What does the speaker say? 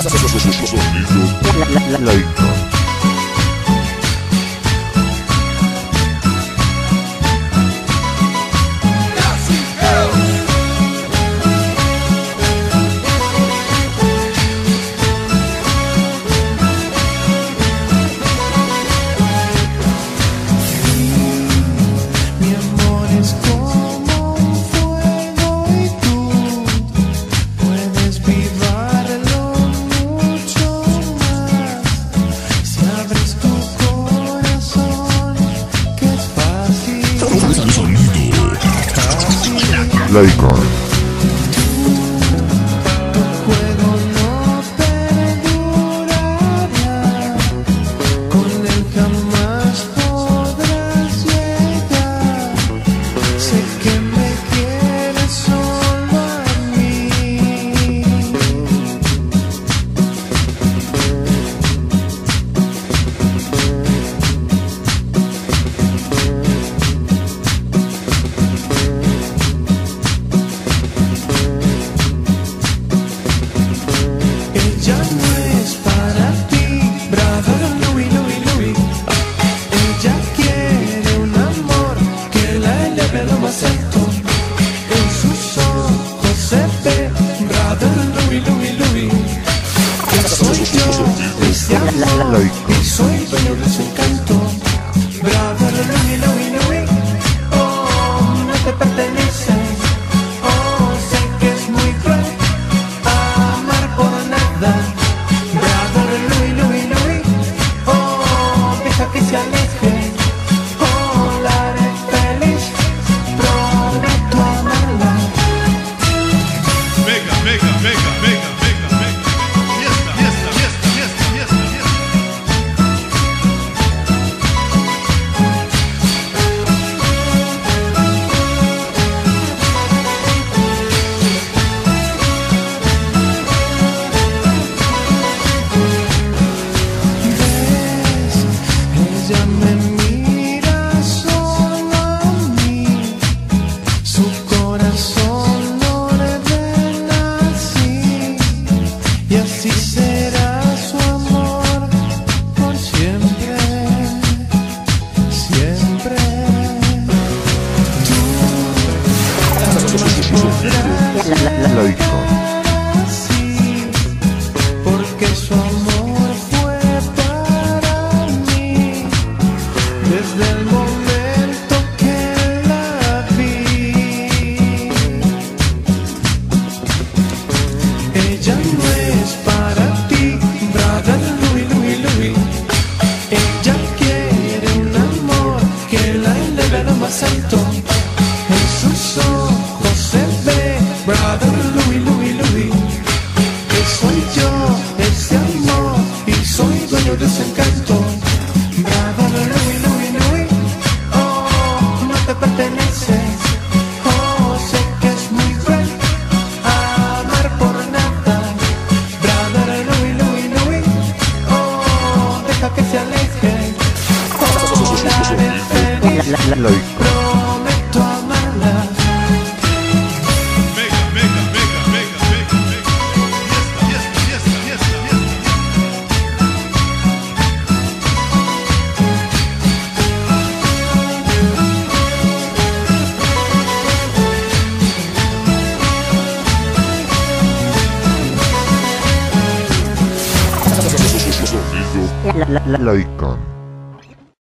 Laika. Laika. Y soy dueño de su encanto. Brother Louie, Louie, Louie. Oh, no te pertenece. Oh, sé que es muy cruel amar por nada. Brother Louie, Louie, Louie. Oh, deja que se aleje. Oh, la haré feliz. Prometo amarla. Mega, mega, mega, mega, mega, mega. Fiesta, fiesta, fiesta, fiesta, fiesta, fiesta. Ella me mira solo a mí, su corazón no le ven así, y así será su amor por siempre, siempre. Tú podrás Laika. así, porque su amor fue para mí desde el momento que la vi. Ella no es para ti, brother Louie, Louie, Louie. Ella quiere un amor que la eleve a lo más alto. En sus ojos se ve, brother Louie, Louie, Louie, que soy yo, ese amor, y soy dueño de ese encanto. Brother Louie, Louie, Louie. Oh, no te pertenece. Oh, sé que es muy cruel amar por nada. Brother Louie, Louie, Louie. Oh, deja que se aleje. Oh, la haré feliz. Laika. Prometo amarla. Mega, mega, mega, mega, mega, mega. Fiesta, fiesta, fiesta, fiesta, fiesta. Laika.